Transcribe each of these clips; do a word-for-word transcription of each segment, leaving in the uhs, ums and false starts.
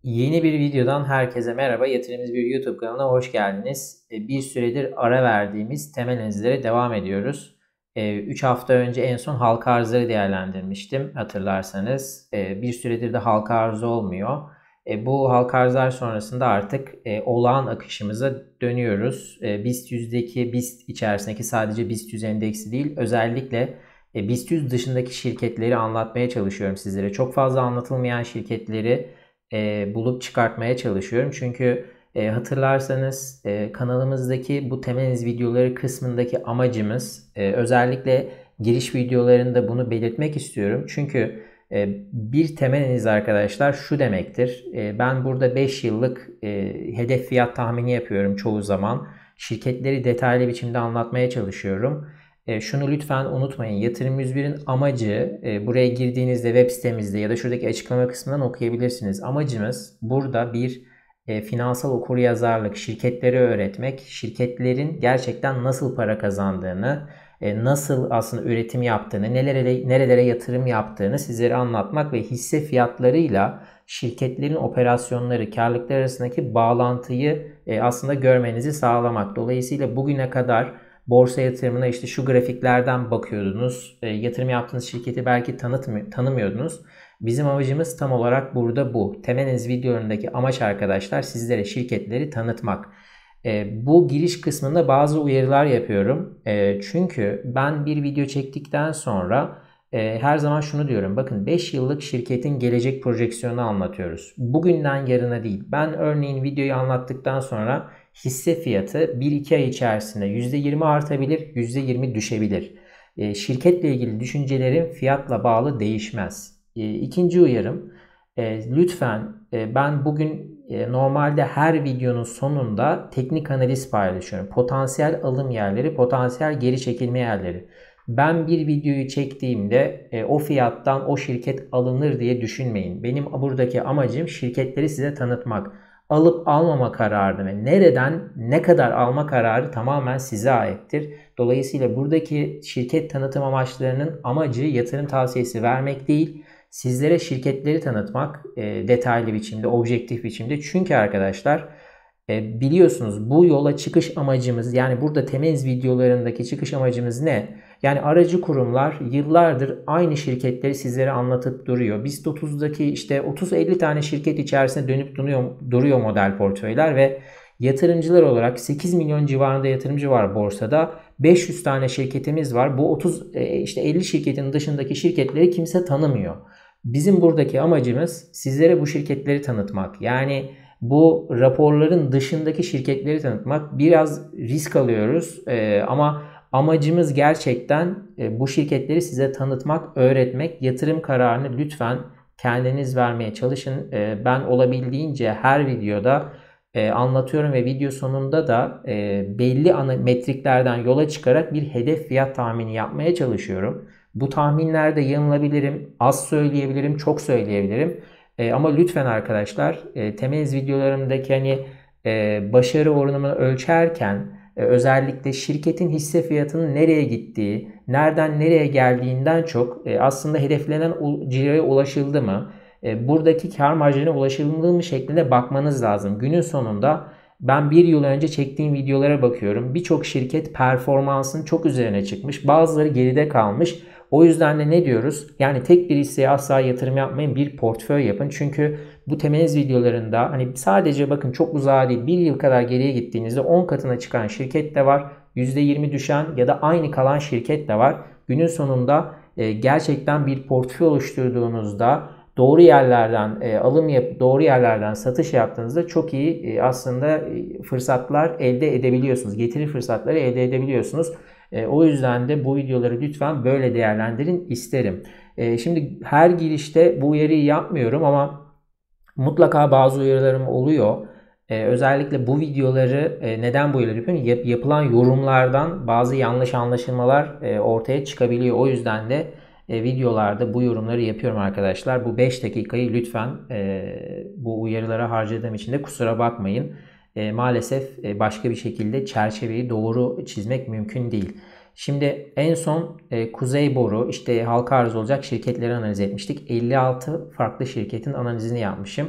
Yeni bir videodan herkese merhaba. Yatırımcı bir YouTube kanalına hoş geldiniz. Bir süredir ara verdiğimiz temel analizlere devam ediyoruz. üç hafta önce en son halka arzları değerlendirmiştim hatırlarsanız. Bir süredir de halka arzı olmuyor. Bu halka arzlar sonrasında artık olağan akışımıza dönüyoruz. BIST yüzdeki BIST içerisindeki sadece BIST yüz endeksi değil, özellikle BIST yüz dışındaki şirketleri anlatmaya çalışıyorum sizlere. Çok fazla anlatılmayan şirketleri E, bulup çıkartmaya çalışıyorum. Çünkü e, hatırlarsanız e, kanalımızdaki bu temel analiz videoları kısmındaki amacımız e, özellikle giriş videolarında bunu belirtmek istiyorum. Çünkü e, bir temel analiz arkadaşlar şu demektir. E, ben burada beş yıllık e, hedef fiyat tahmini yapıyorum çoğu zaman. Şirketleri detaylı biçimde anlatmaya çalışıyorum. E, şunu lütfen unutmayın. Yatırım yüz birin amacı, e, buraya girdiğinizde web sitemizde ya da şuradaki açıklama kısmından okuyabilirsiniz. Amacımız burada bir e, finansal okuryazarlık, şirketleri öğretmek, şirketlerin gerçekten nasıl para kazandığını, e, nasıl aslında üretim yaptığını, nelere, nerelere yatırım yaptığını sizlere anlatmak ve hisse fiyatlarıyla şirketlerin operasyonları, karlılıkları arasındaki bağlantıyı e, aslında görmenizi sağlamak. Dolayısıyla bugüne kadar borsa yatırımına işte şu grafiklerden bakıyordunuz. E, yatırım yaptığınız şirketi belki tanımıyordunuz. Bizim amacımız tam olarak burada bu. Temel analiz videolarındaki amaç arkadaşlar sizlere şirketleri tanıtmak. E, bu giriş kısmında bazı uyarılar yapıyorum. E, çünkü ben bir video çektikten sonra e, her zaman şunu diyorum. Bakın beş yıllık şirketin gelecek projeksiyonu anlatıyoruz. Bugünden yarına değil. Ben örneğin videoyu anlattıktan sonra hisse fiyatı bir iki ay içerisinde yüzde yirmi artabilir, yüzde yirmi düşebilir. E, şirketle ilgili düşüncelerim fiyatla bağlı değişmez. E, ikinci uyarım, e, lütfen e, ben bugün e, normalde her videonun sonunda teknik analiz paylaşıyorum. Potansiyel alım yerleri, potansiyel geri çekilme yerleri. Ben bir videoyu çektiğimde e, o fiyattan o şirket alınır diye düşünmeyin. Benim buradaki amacım şirketleri size tanıtmak. Alıp almama kararı ve nereden ne kadar alma kararı tamamen size aittir. Dolayısıyla buradaki şirket tanıtım amaçlarının amacı yatırım tavsiyesi vermek değil, sizlere şirketleri tanıtmak e, detaylı biçimde, objektif biçimde. Çünkü arkadaşlar e, biliyorsunuz bu yola çıkış amacımız, yani burada temel videolarındaki çıkış amacımız ne? Yani aracı kurumlar yıllardır aynı şirketleri sizlere anlatıp duruyor. BIST otuzdaki işte otuz elli tane şirket içerisinde dönüp duruyor, duruyor model portföyler ve yatırımcılar olarak sekiz milyon civarında yatırımcı var borsada. beş yüz tane şirketimiz var. Bu otuz işte elli şirketin dışındaki şirketleri kimse tanımıyor. Bizim buradaki amacımız sizlere bu şirketleri tanıtmak. Yani bu raporların dışındaki şirketleri tanıtmak. Biraz risk alıyoruz ee, ama amacımız gerçekten e, bu şirketleri size tanıtmak, öğretmek. Yatırım kararını lütfen kendiniz vermeye çalışın. E, ben olabildiğince her videoda e, anlatıyorum ve video sonunda da e, belli ana metriklerden yola çıkarak bir hedef fiyat tahmini yapmaya çalışıyorum. Bu tahminlerde yanılabilirim, az söyleyebilirim, çok söyleyebilirim. E, ama lütfen arkadaşlar e, temel videolarımdaki hani e, başarı oranımını ölçerken e, özellikle şirketin hisse fiyatının nereye gittiği, nereden nereye geldiğinden çok e, aslında hedeflenen ciroya ulaşıldı mı, e, buradaki kar marjına ulaşıldı mı şeklinde bakmanız lazım. Günün sonunda ben bir yıl önce çektiğim videolara bakıyorum. Birçok şirket performansın çok üzerine çıkmış. Bazıları geride kalmış. O yüzden de ne diyoruz? Yani tek bir hisseye asla yatırım yapmayın. Bir portföy yapın. Çünkü bu temel videolarında hani sadece bakın çok uzağa değil, bir yıl kadar geriye gittiğinizde on katına çıkan şirket de var. yüzde yirmi düşen ya da aynı kalan şirket de var. Günün sonunda gerçekten bir portföy oluşturduğunuzda doğru yerlerden e, alım yapıp doğru yerlerden satış yaptığınızda çok iyi e, aslında e, fırsatlar elde edebiliyorsunuz. Getiri fırsatları elde edebiliyorsunuz. E, o yüzden de bu videoları lütfen böyle değerlendirin isterim. E, şimdi her girişte bu uyarıyı yapmıyorum ama mutlaka bazı uyarılarım oluyor. E, özellikle bu videoları e, neden bu uyarıları yapıyorum? Yap, yapılan yorumlardan bazı yanlış anlaşılmalar e, ortaya çıkabiliyor. O yüzden de e, videolarda bu yorumları yapıyorum arkadaşlar. Bu beş dakikayı lütfen e, bu uyarılara harcadığım için de kusura bakmayın. E, maalesef e, başka bir şekilde çerçeveyi doğru çizmek mümkün değil. Şimdi en son e, Kuzey Boru işte halka arz olacak şirketleri analiz etmiştik. elli altı farklı şirketin analizini yapmışım.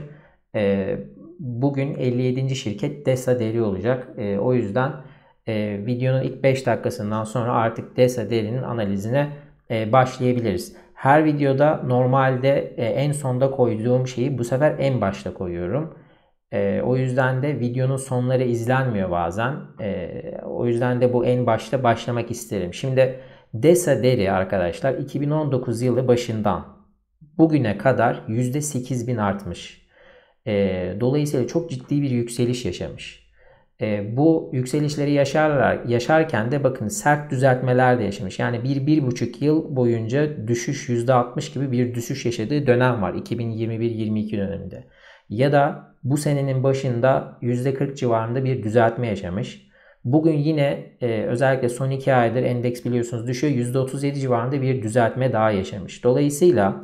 E, bugün elli yedinci şirket DESA Deri olacak. E, o yüzden e, videonun ilk beş dakikasından sonra artık DESA Deri'nin analizine e, başlayabiliriz. Her videoda normalde e, en sonda koyduğum şeyi bu sefer en başta koyuyorum. E, o yüzden de videonun sonları izlenmiyor bazen. E, o yüzden de bu en başta başlamak isterim. Şimdi DESA Deri arkadaşlar iki bin on dokuz yılı başından bugüne kadar yüzde sekiz bin artmış. E, dolayısıyla çok ciddi bir yükseliş yaşamış. E, bu yükselişleri yaşarlar, yaşarken de bakın sert düzeltmeler de yaşamış. Yani bir bir buçuk yıl boyunca düşüş yüzde altmış gibi bir düşüş yaşadığı dönem var iki bin yirmi bir yirmi iki döneminde. Ya da bu senenin başında yüzde kırk civarında bir düzeltme yaşamış. Bugün yine e, özellikle son iki aydır endeks biliyorsunuz düşüyor. yüzde otuz yedi civarında bir düzeltme daha yaşamış. Dolayısıyla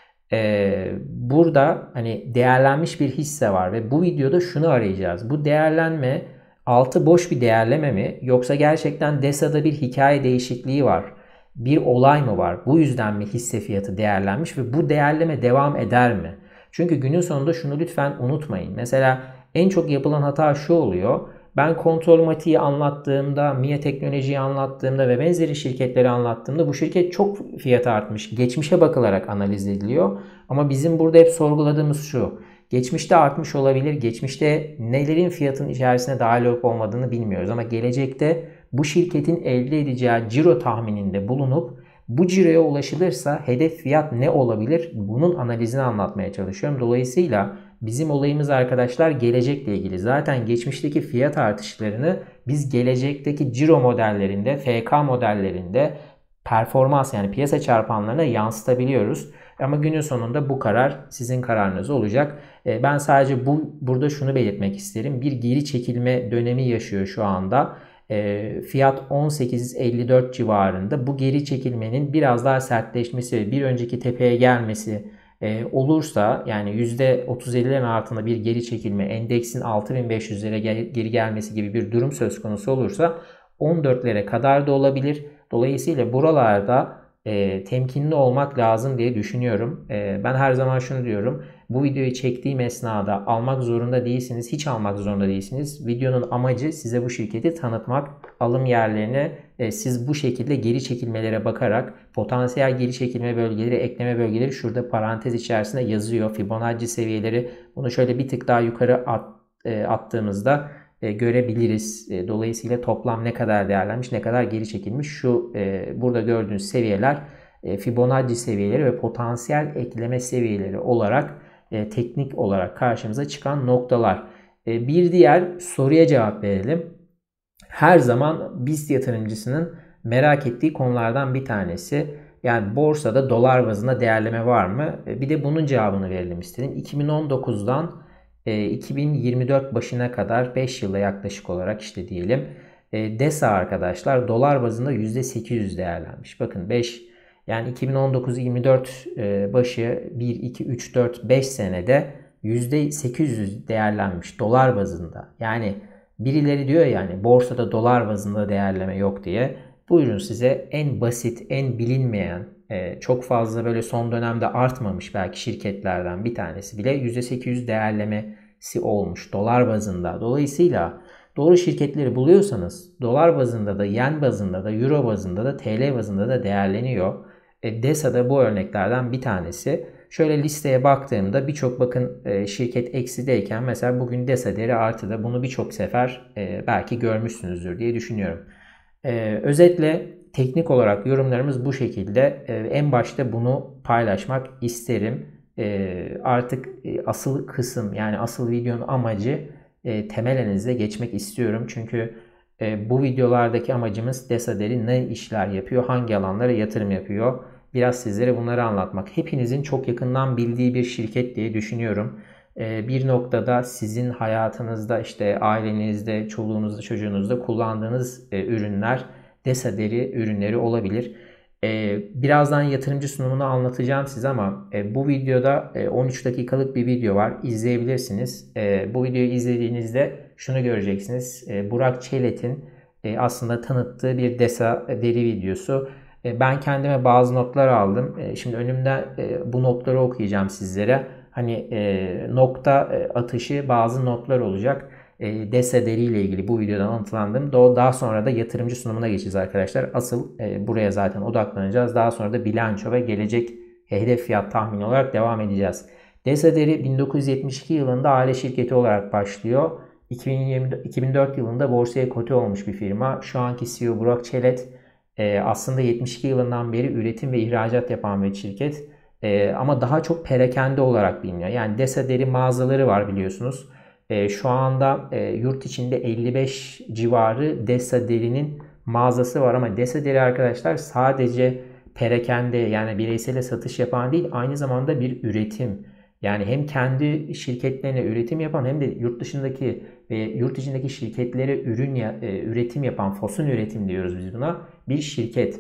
e, burada hani değerlenmiş bir hisse var ve bu videoda şunu arayacağız. Bu değerlenme altı boş bir değerleme mi yoksa gerçekten DESA'da bir hikaye değişikliği var? Bir olay mı var? Bu yüzden mi hisse fiyatı değerlenmiş ve bu değerleme devam eder mi? Çünkü günün sonunda şunu lütfen unutmayın. Mesela en çok yapılan hata şu oluyor. Ben Kontrolmatik'i anlattığımda, MİA Teknoloji'yi anlattığımda ve benzeri şirketleri anlattığımda bu şirket çok fiyatı artmış. Geçmişe bakılarak analiz ediliyor. Ama bizim burada hep sorguladığımız şu. Geçmişte artmış olabilir. Geçmişte nelerin fiyatın içerisine dahil olup olmadığını bilmiyoruz. Ama gelecekte bu şirketin elde edeceği ciro tahmininde bulunup bu ciroya ulaşılırsa hedef fiyat ne olabilir? Bunun analizini anlatmaya çalışıyorum. Dolayısıyla bizim olayımız arkadaşlar gelecekle ilgili. Zaten geçmişteki fiyat artışlarını biz gelecekteki ciro modellerinde, F K modellerinde performans yani piyasa çarpanlarına yansıtabiliyoruz. Ama günün sonunda bu karar sizin kararınız olacak. Ben sadece bu burada şunu belirtmek isterim. Bir geri çekilme dönemi yaşıyor şu anda. E, fiyat on sekiz elli dört civarında. Bu geri çekilmenin biraz daha sertleşmesi ve bir önceki tepeye gelmesi e, olursa yani yüzde otuz ellilerin altında bir geri çekilme, endeksin altı bin beş yüzlere geri gelmesi gibi bir durum söz konusu olursa on dörtlere kadar da olabilir. Dolayısıyla buralarda e, temkinli olmak lazım diye düşünüyorum. E, ben her zaman şunu diyorum. Bu videoyu çektiğim esnada almak zorunda değilsiniz. Hiç almak zorunda değilsiniz. Videonun amacı size bu şirketi tanıtmak. Alım yerlerine e, siz bu şekilde geri çekilmelere bakarak potansiyel geri çekilme bölgeleri, ekleme bölgeleri şurada parantez içerisinde yazıyor. Fibonacci seviyeleri bunu şöyle bir tık daha yukarı at, e, attığımızda e, görebiliriz. E, dolayısıyla toplam ne kadar değerlenmiş, ne kadar geri çekilmiş. Şu e, burada gördüğünüz seviyeler e, Fibonacci seviyeleri ve potansiyel ekleme seviyeleri olarak e, teknik olarak karşımıza çıkan noktalar. E, bir diğer soruya cevap verelim. Her zaman BIST yatırımcısının merak ettiği konulardan bir tanesi. Yani borsada dolar bazında değerleme var mı? E, bir de bunun cevabını verelim istedim. iki bin on dokuzdan e, iki bin yirmi dört başına kadar beş yılda yaklaşık olarak işte diyelim. E, DESA arkadaşlar dolar bazında yüzde sekiz yüz değerlenmiş. Bakın beş yani iki bin on dokuz yirmi dört başı bir, iki, üç, dört, beş senede yüzde sekiz yüz değerlenmiş dolar bazında. Yani birileri diyor yani borsada dolar bazında değerleme yok diye. Buyurun size en basit, en bilinmeyen, çok fazla böyle son dönemde artmamış belki şirketlerden bir tanesi bile yüzde sekiz yüz değerlemesi olmuş dolar bazında. Dolayısıyla doğru şirketleri buluyorsanız dolar bazında da, yen bazında da, euro bazında da, T L bazında da değerleniyor. E, DESA da bu örneklerden bir tanesi. Şöyle listeye baktığımda birçok bakın e, şirket eksideyken mesela bugün DESA değeri artıda. Bunu birçok sefer e, belki görmüşsünüzdür diye düşünüyorum. E, özetle teknik olarak yorumlarımız bu şekilde. E, en başta bunu paylaşmak isterim. E, artık e, asıl kısım yani asıl videonun amacı e, temel analize geçmek istiyorum. Çünkü e, bu videolardaki amacımız DESA Deri ne işler yapıyor, hangi alanlara yatırım yapıyor. Biraz sizlere bunları anlatmak. Hepinizin çok yakından bildiği bir şirket diye düşünüyorum. E, bir noktada sizin hayatınızda işte ailenizde, çoluğunuzda, çocuğunuzda kullandığınız e, ürünler DESA Deri ürünleri olabilir. E, birazdan yatırımcı sunumunu anlatacağım size ama e, bu videoda e, on üç dakikalık bir video var. İzleyebilirsiniz. E, bu videoyu izlediğinizde şunu göreceksiniz. E, Burak Çelet'in e, aslında tanıttığı bir DESA deri videosu. E, ben kendime bazı notlar aldım. E, şimdi önümde e, bu notları okuyacağım sizlere. hani e, nokta e, atışı bazı notlar olacak. E, DESA Deri ile ilgili bu videodan anlatılandım. Daha sonra da yatırımcı sunumuna geçeceğiz arkadaşlar. Asıl e, buraya zaten odaklanacağız. Daha sonra da bilanço ve gelecek hedef fiyat tahmini olarak devam edeceğiz. DESA Deri bin dokuz yüz yetmiş iki yılında aile şirketi olarak başlıyor. iki bin yirmi, iki bin dört yılında borsaya kote olmuş bir firma. Şu anki C E O Burak Çelet e, aslında yetmiş iki yılından beri üretim ve ihracat yapan bir şirket. E, ama daha çok perakende olarak biliniyor. Yani DESA Deri mağazaları var biliyorsunuz. E, şu anda e, yurt içinde elli beş civarı DESA Deri'nin mağazası var ama DESA Deri arkadaşlar sadece perakende yani bireysele satış yapan değil, aynı zamanda bir üretim. Yani hem kendi şirketlerine üretim yapan hem de yurt dışındaki ve yurt içindeki şirketlere ürün ya, e, üretim yapan, fosun üretim diyoruz biz buna, bir şirket.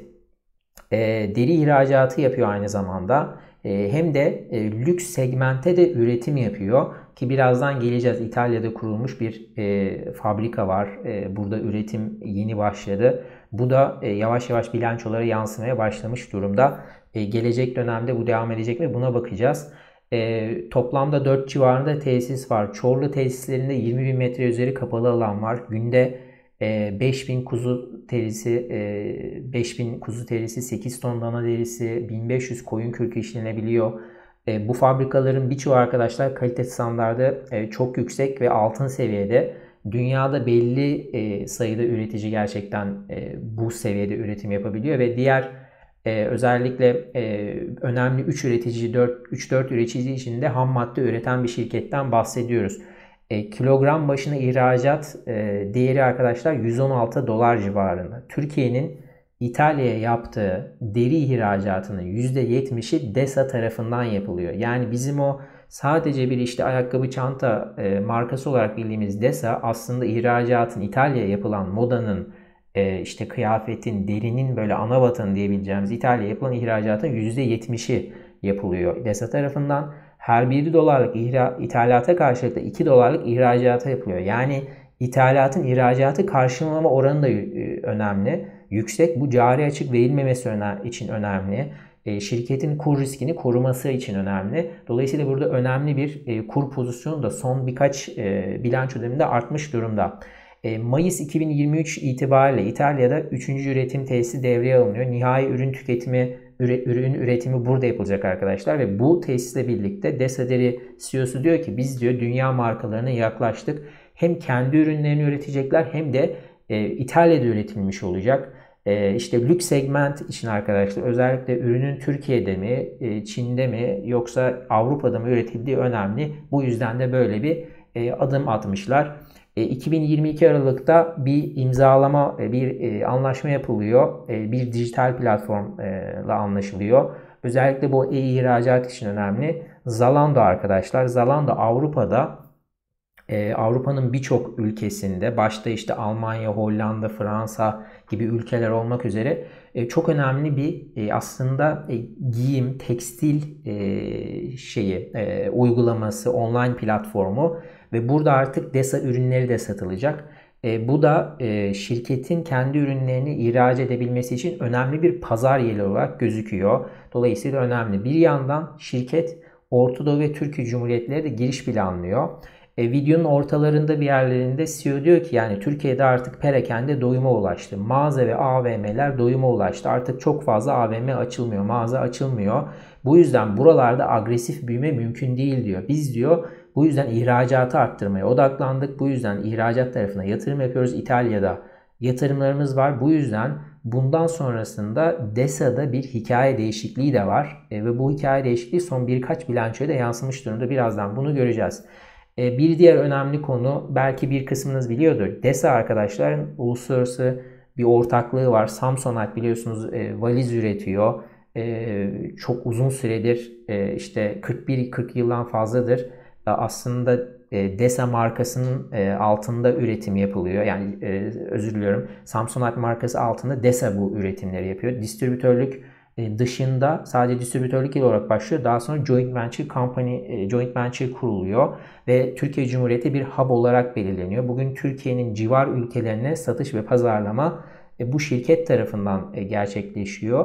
E, deri ihracatı yapıyor aynı zamanda. E, hem de e, lüks segmente de üretim yapıyor ki birazdan geleceğiz. İtalya'da kurulmuş bir e, fabrika var. E, burada üretim yeni başladı. Bu da e, yavaş yavaş bilançolara yansımaya başlamış durumda. E, gelecek dönemde bu devam edecek mi? Buna bakacağız. E, toplamda dört civarında tesis var. Çorlu tesislerinde yirmi bin metre üzeri kapalı alan var. Günde e, beş bin kuzu terisi, e, beş bin kuzu terisi, sekiz ton dana derisi, bin beş yüz koyun kürkü işlenebiliyor. E, bu fabrikaların birçoğu arkadaşlar kalite standardı e, çok yüksek ve altın seviyede. Dünyada belli e, sayıda üretici gerçekten e, bu seviyede üretim yapabiliyor ve diğer Ee, özellikle e, önemli üç üretici, üç dört üretici içinde ham madde üreten bir şirketten bahsediyoruz. E, kilogram başına ihracat e, değeri arkadaşlar yüz on altı dolar civarında. Türkiye'nin İtalya'ya yaptığı deri ihracatının yüzde yetmişi DESA tarafından yapılıyor. Yani bizim o sadece bir işte ayakkabı çanta e, markası olarak bildiğimiz DESA aslında ihracatın İtalya'ya yapılan modanın e, işte kıyafetin, derinin böyle ana vatanı diyebileceğimiz İtalya'ya yapılan ihracatın yüzde yetmişi yapılıyor DESA tarafından. Her bir dolarlık ihra, ithalata karşılık da iki dolarlık ihracata yapılıyor. Yani ithalatın ihracatı karşılama oranı da önemli. Yüksek. Bu cari açık verilmemesi için önemli. E, şirketin kur riskini koruması için önemli. Dolayısıyla burada önemli bir e, kur pozisyonu da son birkaç e, bilanço döneminde artmış durumda. E, Mayıs iki bin yirmi üç itibariyle İtalya'da üçüncü üretim tesisi devreye alınıyor. Nihai ürün tüketimi, üre, ürün üretimi burada yapılacak arkadaşlar ve bu tesisle birlikte DESA Deri C E O'su diyor ki biz diyor dünya markalarına yaklaştık. Hem kendi ürünlerini üretecekler hem de e, İtalya'da üretilmiş olacak. E, işte lüks segment için arkadaşlar özellikle ürünün Türkiye'de mi, e, Çin'de mi yoksa Avrupa'da mı üretildiği önemli. Bu yüzden de böyle bir e, adım atmışlar. iki bin yirmi iki Aralık'ta bir imzalama, bir anlaşma yapılıyor. Bir dijital platformla anlaşılıyor. Özellikle bu e-ihracat için önemli. Zalando arkadaşlar. Zalando Avrupa'da Avrupa'nın birçok ülkesinde başta işte Almanya, Hollanda, Fransa gibi ülkeler olmak üzere çok önemli bir aslında giyim, tekstil şeyi uygulaması, online platformu. Ve burada artık DESA ürünleri de satılacak. E, bu da e, şirketin kendi ürünlerini ihraç edebilmesi için önemli bir pazar yeri olarak gözüküyor. Dolayısıyla önemli. Bir yandan şirket Orta Doğu ve Türkiye Cumhuriyetleri de giriş planlıyor. E, videonun ortalarında bir yerlerinde C E O diyor ki yani Türkiye'de artık perakende doyuma ulaştı. Mağaza ve A V M'ler doyuma ulaştı. Artık çok fazla A V M açılmıyor, mağaza açılmıyor. Bu yüzden buralarda agresif büyüme mümkün değil diyor. Biz diyor bu yüzden ihracatı arttırmaya odaklandık. Bu yüzden ihracat tarafına yatırım yapıyoruz. İtalya'da yatırımlarımız var. Bu yüzden bundan sonrasında DESA'da bir hikaye değişikliği de var. E, ve bu hikaye değişikliği son birkaç bilançoya da yansımış durumda. Birazdan bunu göreceğiz. E, bir diğer önemli konu belki bir kısmınız biliyordur. DESA arkadaşların uluslararası bir ortaklığı var. Samsonite biliyorsunuz e, valiz üretiyor. E, çok uzun süredir e, işte kırk bir kırk yıldan fazladır aslında DESA markasının altında üretim yapılıyor. Yani özür diliyorum. Samsonite markası altında DESA bu üretimleri yapıyor. Distribütörlük dışında sadece distribütörlük olarak başlıyor. Daha sonra joint venture company, joint venture kuruluyor ve Türkiye Cumhuriyeti bir hub olarak belirleniyor. Bugün Türkiye'nin civar ülkelerine satış ve pazarlama bu şirket tarafından gerçekleşiyor.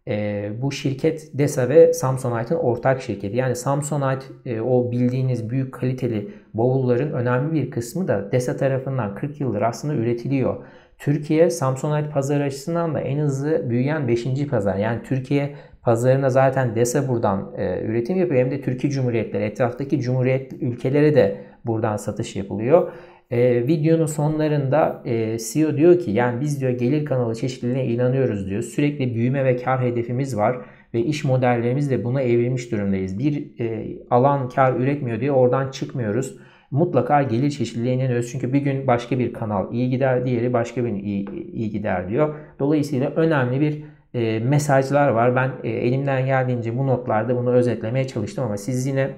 E, bu şirket DESA ve Samsonite'ın ortak şirketi. Yani Samsonite e, o bildiğiniz büyük kaliteli bavulların önemli bir kısmı da DESA tarafından kırk yıldır aslında üretiliyor. Türkiye Samsonite pazarı açısından da en hızlı büyüyen beşinci pazar. Yani Türkiye pazarına zaten DESA buradan e, üretim yapıyor. Hem de Türkiye Cumhuriyetleri, etraftaki Cumhuriyet ülkelere de buradan satış yapılıyor. E, videonun sonlarında e, C E O diyor ki yani biz diyor gelir kanalı çeşitliliğine inanıyoruz diyor. Sürekli büyüme ve kar hedefimiz var ve iş modellerimiz de buna evrilmiş durumdayız. Bir e, alan kar üretmiyor diye oradan çıkmıyoruz. Mutlaka gelir çeşitliliğine inanıyoruz. Çünkü bir gün başka bir kanal iyi gider, diğeri başka bir iyi, iyi gider diyor. Dolayısıyla önemli bir e, mesajlar var. Ben e, elimden geldiğince bu notlarda bunu özetlemeye çalıştım ama siz yine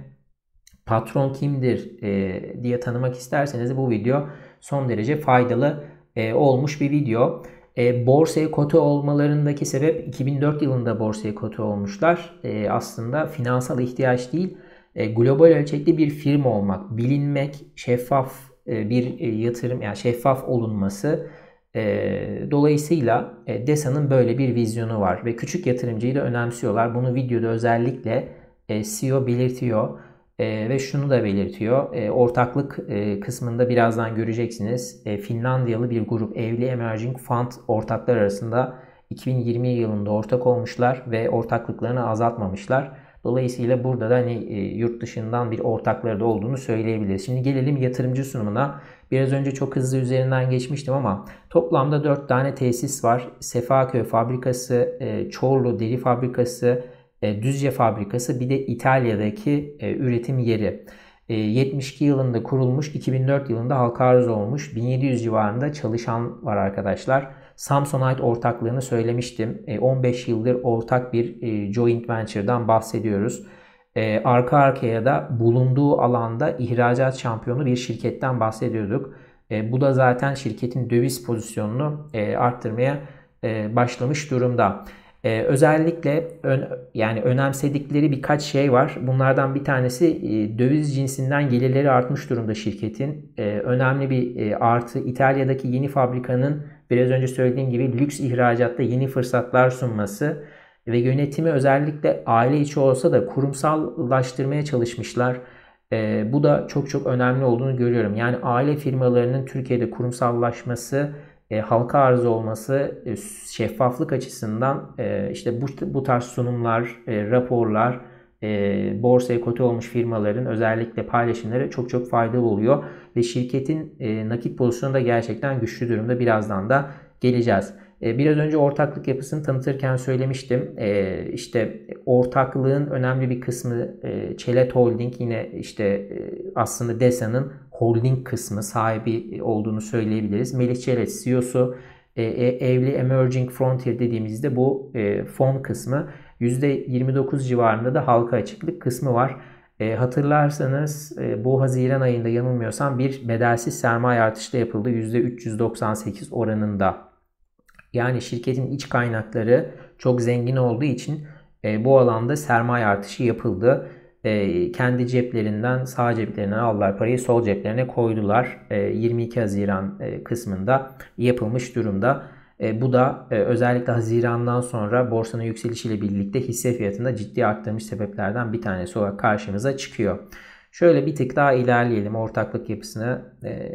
patron kimdir e, diye tanımak isterseniz bu video son derece faydalı e, olmuş bir video. E, borsaya kote olmalarındaki sebep iki bin dört yılında borsaya kote olmuşlar. E, aslında finansal ihtiyaç değil, e, global ölçekli bir firma olmak, bilinmek, şeffaf e, bir e, yatırım yani şeffaf olunması. E, dolayısıyla e, DESA'nın böyle bir vizyonu var ve küçük yatırımcıyı da önemsiyorlar. Bunu videoda özellikle e, C E O belirtiyor. E, ve şunu da belirtiyor. E, ortaklık e, kısmında birazdan göreceksiniz. E, Finlandiyalı bir grup Evli Emerging Fund ortaklar arasında iki bin yirmi yılında ortak olmuşlar ve ortaklıklarını azaltmamışlar. Dolayısıyla burada da hani e, yurt dışından bir ortakları da olduğunu söyleyebiliriz. Şimdi gelelim yatırımcı sunumuna. Biraz önce çok hızlı üzerinden geçmiştim ama toplamda dört tane tesis var. Sefaköy fabrikası, e, Çorlu deri fabrikası, Düzce fabrikası, bir de İtalya'daki e, üretim yeri. E, yetmiş iki yılında kurulmuş, iki bin dört yılında halka arz olmuş. bin yedi yüz civarında çalışan var arkadaşlar. Samsonite ortaklığını söylemiştim. E, on beş yıldır ortak bir e, joint venture'dan bahsediyoruz. E, arka arkaya da bulunduğu alanda ihracat şampiyonu bir şirketten bahsediyorduk. E, bu da zaten şirketin döviz pozisyonunu e, arttırmaya e, başlamış durumda. Ee, özellikle ön, yani önemsedikleri birkaç şey var. Bunlardan bir tanesi e, döviz cinsinden gelirleri artmış durumda şirketin. E, önemli bir e, artı İtalya'daki yeni fabrikanın biraz önce söylediğim gibi lüks ihracatta yeni fırsatlar sunması ve yönetimi özellikle aile içi olsa da kurumsallaştırmaya çalışmışlar. E, bu da çok çok önemli olduğunu görüyorum. Yani aile firmalarının Türkiye'de kurumsallaşması, E, halka arz olması, e, şeffaflık açısından e, işte bu, bu tarz sunumlar, e, raporlar, e, borsaya kote olmuş firmaların özellikle paylaşımları çok çok faydalı oluyor. Ve şirketin e, nakit pozisyonu da gerçekten güçlü durumda. Birazdan da geleceğiz. E, biraz önce ortaklık yapısını tanıtırken söylemiştim. E, işte ortaklığın önemli bir kısmı e, Çelet Holding, yine işte e, aslında DESA'nın holding kısmı sahibi olduğunu söyleyebiliriz. Melih Çelet C E O'su, e, Evli Emerging Frontier dediğimizde bu e, fon kısmı. yüzde yirmi dokuz civarında da halka açıklık kısmı var. E, hatırlarsanız e, bu Haziran ayında yanılmıyorsam bir bedelsiz sermaye artışı da yapıldı. yüzde üç yüz doksan sekiz oranında. Yani şirketin iç kaynakları çok zengin olduğu için e, bu alanda sermaye artışı yapıldı. E, kendi ceplerinden, sağ ceplerinden aldılar parayı, sol ceplerine koydular. E, yirmi iki Haziran e, kısmında yapılmış durumda. E, bu da e, özellikle Haziran'dan sonra borsanın yükselişiyle birlikte hisse fiyatında ciddi arttırmış sebeplerden bir tanesi olarak karşımıza çıkıyor. Şöyle bir tık daha ilerleyelim. Ortaklık yapısına e,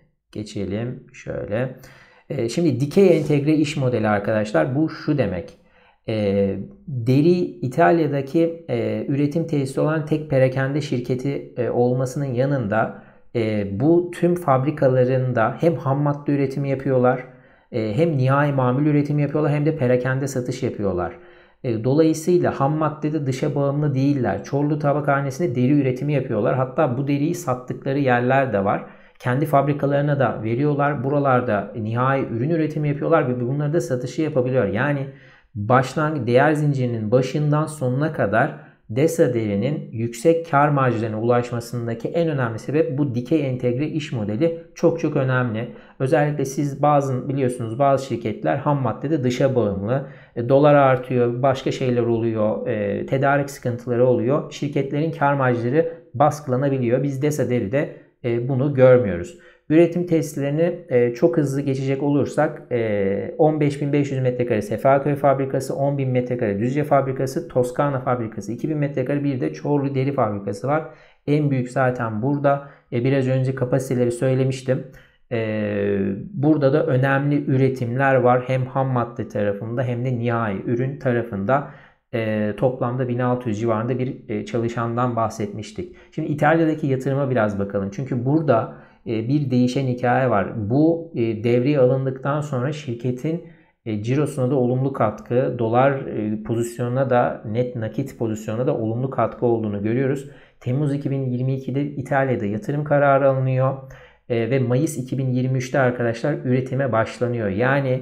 geçelim. Şöyle. E, şimdi dikey entegre iş modeli arkadaşlar. Bu şu demek. E, deri İtalya'daki e, üretim tesisi olan tek perakende şirketi e, olmasının yanında e, bu tüm fabrikalarında hem ham madde üretimi yapıyorlar, e, hem nihai mamul üretimi yapıyorlar, hem de perakende satış yapıyorlar. E, dolayısıyla ham maddede dışa bağımlı değiller. Çorlu Tabakhanesi'nde deri üretimi yapıyorlar. Hatta bu deriyi sattıkları yerler de var. Kendi fabrikalarına da veriyorlar. Buralarda nihai ürün üretimi yapıyorlar ve bunları da satışı yapabiliyor. Yani başlangıç değer zincirinin başından sonuna kadar DESA derinin yüksek kar marjlarına ulaşmasındaki en önemli sebep bu dikey entegre iş modeli. Çok çok önemli. Özellikle siz bazı biliyorsunuz bazı şirketler ham maddede dışa bağımlı. E, dolar artıyor, başka şeyler oluyor, e, tedarik sıkıntıları oluyor. Şirketlerin kar marjları baskılanabiliyor. Biz DESA deride e, bunu görmüyoruz. Üretim testlerini e, çok hızlı geçecek olursak e, on beş bin beş yüz metrekare Sefaköy fabrikası, on bin metrekare Düzce fabrikası, Toskana fabrikası, iki bin metrekare bir de Çorlu deri fabrikası var. En büyük zaten burada. E, biraz önce kapasiteleri söylemiştim. E, burada da önemli üretimler var. Hem ham madde tarafında hem de nihai ürün tarafında. E, toplamda bin altı yüz civarında bir e, çalışandan bahsetmiştik. Şimdi İtalya'daki yatırıma biraz bakalım. Çünkü burada e, bir değişen hikaye var. Bu e, devreye alındıktan sonra şirketin e, cirosuna da olumlu katkı, dolar e, pozisyonuna da, net nakit pozisyonuna da olumlu katkı olduğunu görüyoruz. Temmuz iki bin yirmi ikide İtalya'da yatırım kararı alınıyor e, ve Mayıs iki bin yirmi üçte arkadaşlar üretime başlanıyor. Yani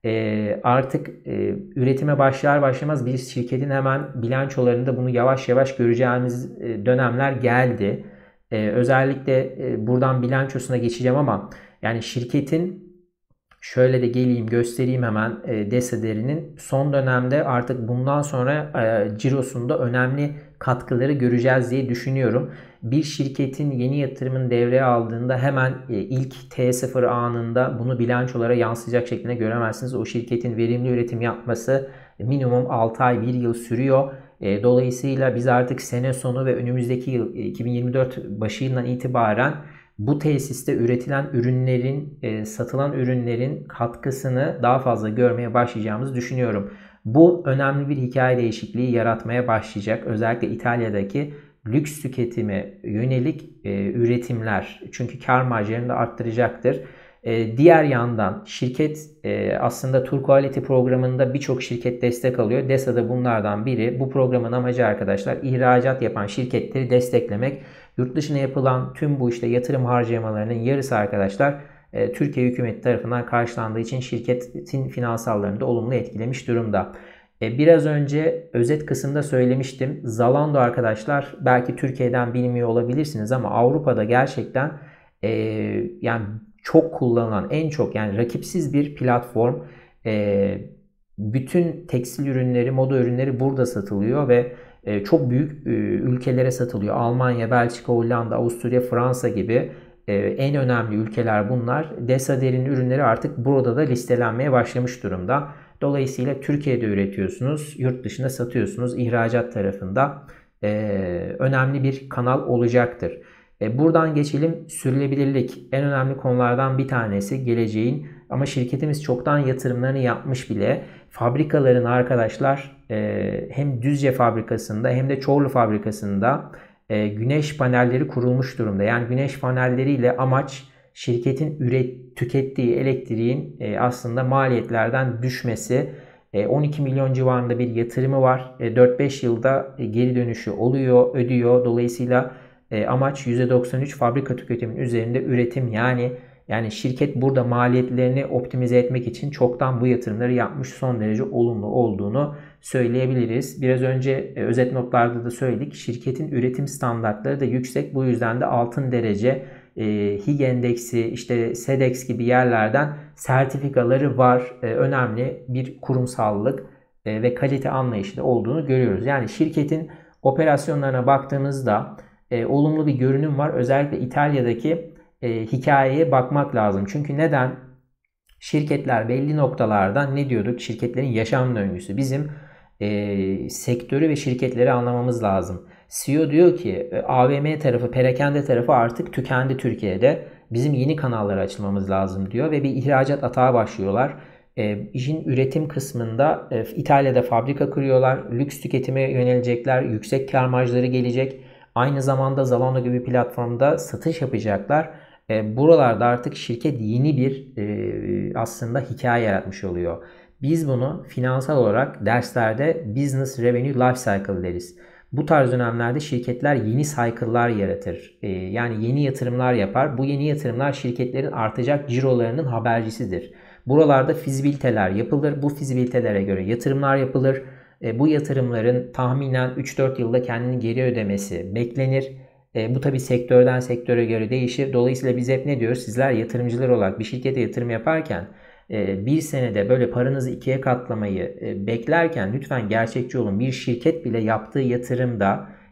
e, artık e, üretime başlar başlamaz bir şirketin hemen bilançolarında bunu yavaş yavaş göreceğimiz e, dönemler geldi. E, özellikle e, buradan bilançosuna geçeceğim ama yani şirketin şöyle de geleyim göstereyim hemen e, DESA Deri'nin son dönemde artık bundan sonra e, cirosunda önemli katkıları göreceğiz diye düşünüyorum. Bir şirketin yeni yatırımın devreye aldığında hemen e, ilk T sıfır anında bunu bilançolara yansıyacak şeklinde göremezsiniz. O şirketin verimli üretim yapması minimum altı ay bir yıl sürüyor. E, dolayısıyla biz artık sene sonu ve önümüzdeki yıl iki bin yirmi dört başından itibaren bu tesiste üretilen ürünlerin, e, satılan ürünlerin katkısını daha fazla görmeye başlayacağımızı düşünüyorum. Bu önemli bir hikaye değişikliği yaratmaya başlayacak. Özellikle İtalya'daki lüks tüketime yönelik e, üretimler. Çünkü kar marjlarını da arttıracaktır. E, diğer yandan şirket e, aslında Tour Quality programında birçok şirket destek alıyor. DESA da bunlardan biri. Bu programın amacı arkadaşlar ihracat yapan şirketleri desteklemek. Yurt dışına yapılan tüm bu işte yatırım harcamalarının yarısı arkadaşlar e, Türkiye hükümeti tarafından karşılandığı için şirketin finansallarını da olumlu etkilemiş durumda. E, biraz önce özet kısımda söylemiştim. Zalando arkadaşlar belki Türkiye'den bilmiyor olabilirsiniz ama Avrupa'da gerçekten e, yani çok kullanılan en çok yani rakipsiz bir platform. E, bütün tekstil ürünleri, moda ürünleri burada satılıyor ve çok büyük ülkelere satılıyor. Almanya, Belçika, Hollanda, Avusturya, Fransa gibi en önemli ülkeler bunlar. DESA Deri'nin ürünleri artık burada da listelenmeye başlamış durumda. Dolayısıyla Türkiye'de üretiyorsunuz, yurt dışında satıyorsunuz. İhracat tarafında önemli bir kanal olacaktır. Buradan geçelim. Sürdürülebilirlik en önemli konulardan bir tanesi geleceğin ama şirketimiz çoktan yatırımlarını yapmış bile. Fabrikaların arkadaşlar hem Düzce fabrikasında hem de Çorlu fabrikasında güneş panelleri kurulmuş durumda. Yani güneş panelleriyle amaç şirketin üret, tükettiği elektriğin aslında maliyetlerden düşmesi. on iki milyon civarında bir yatırımı var. dört beş yılda geri dönüşü oluyor, ödüyor. Dolayısıyla amaç yüzde doksan üç fabrika tüketiminin üzerinde üretim. Yani yani şirket burada maliyetlerini optimize etmek için çoktan bu yatırımları yapmış, son derece olumlu olduğunu söyleyebiliriz. Biraz önce özet notlarda da söyledik. Şirketin üretim standartları da yüksek. Bu yüzden de altın derece, e, H İ G endeksi, işte SEDEX gibi yerlerden sertifikaları var. E, önemli bir kurumsallık e, ve kalite anlayışı da olduğunu görüyoruz. Yani şirketin operasyonlarına baktığımızda e, olumlu bir görünüm var. Özellikle İtalya'daki e, hikayeye bakmak lazım. Çünkü neden? Şirketler belli noktalardan ne diyorduk? Şirketlerin yaşam döngüsü. Bizim e, sektörü ve şirketleri anlamamız lazım. C E O diyor ki A V M tarafı, perakende tarafı artık tükendi Türkiye'de. Bizim yeni kanalları açılmamız lazım diyor ve bir ihracat atağa başlıyorlar. E, işin üretim kısmında e, İtalya'da fabrika kuruyorlar. Lüks tüketime yönelecekler. Yüksek kar marjları gelecek. Aynı zamanda Zalando gibi platformda satış yapacaklar. E, buralarda artık şirket yeni bir e, aslında hikaye yaratmış oluyor. Biz bunu finansal olarak derslerde Business Revenue Life Cycle deriz. Bu tarz dönemlerde şirketler yeni cycle'lar yaratır. E, yani yeni yatırımlar yapar. Bu yeni yatırımlar şirketlerin artacak cirolarının habercisidir. Buralarda fizibiliteler yapılır. Bu fizibilitelere göre yatırımlar yapılır. E, bu yatırımların tahminen üç dört yılda kendini geri ödemesi beklenir. E, bu tabi sektörden sektöre göre değişir. Dolayısıyla biz hep ne diyoruz? Sizler yatırımcılar olarak bir şirkete yatırım yaparken e, bir senede böyle paranızı ikiye katlamayı e, beklerken lütfen gerçekçi olun. Bir şirket bile yaptığı yatırımda